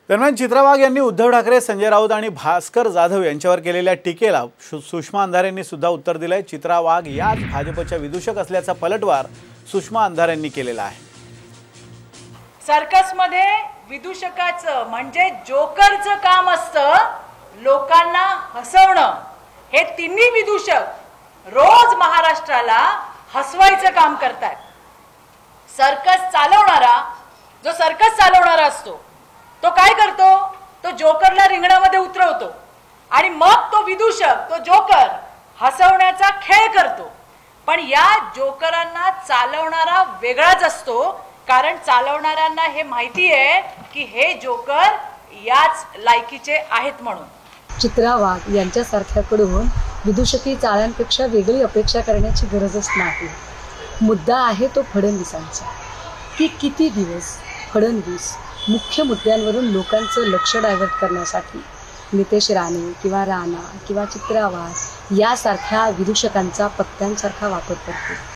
दरम्यान चित्रा वाघ यांनी उद्धव ठाकरे, संजय राऊत आणि भास्कर जाधव यांच्यावर केलेल्या टीकेला सुषमा अंधारे यांनी सुद्धा उत्तर दिलंय। चित्रा वाघ याच भाजपच्या विदूषक असल्याचा पलटवार सुषमा अंधारे यांनी केलेला आहे। सर्कसमध्ये विदूषकाचं म्हणजे जोकरचं काम असतं लोकांना हसवणं। हे तिन्ही विदूषक रोज महाराष्ट्राला हसवायचं काम करतात। सर्कस चालवणारा जो सर्कस चालवणारा असतो तो काय करतो, तो जोकरला रिंगणामध्ये उतरवतो आणि मग तो विदूषक, तो जोकर हसवण्याचा खेळ करतो। पण या जोकरांना चालवणारा वेगळाच असतो, कारण चालवणाऱ्यांना हे माहिती आहे की हे जोकर याच लायकीचे आहेत म्हणून। चित्रा वाघ यांच्यासारख्याकडून विदूषकी चाळ्यांपेक्षा वेगळी अपेक्षा करण्याची गरजच नाही। मुद्दा आहे तो फडणवीसांचा की किती दिवस फडणवीस मुख्य मुद्द्यांवरून लोकांचं लक्ष डायव्हर्ट करण्यासाठी नितेश राणे किंवा राणा किंवा चित्रा वाघ यासारख्या विदूषकांचा पत्त्यांसारखा वापर करतो।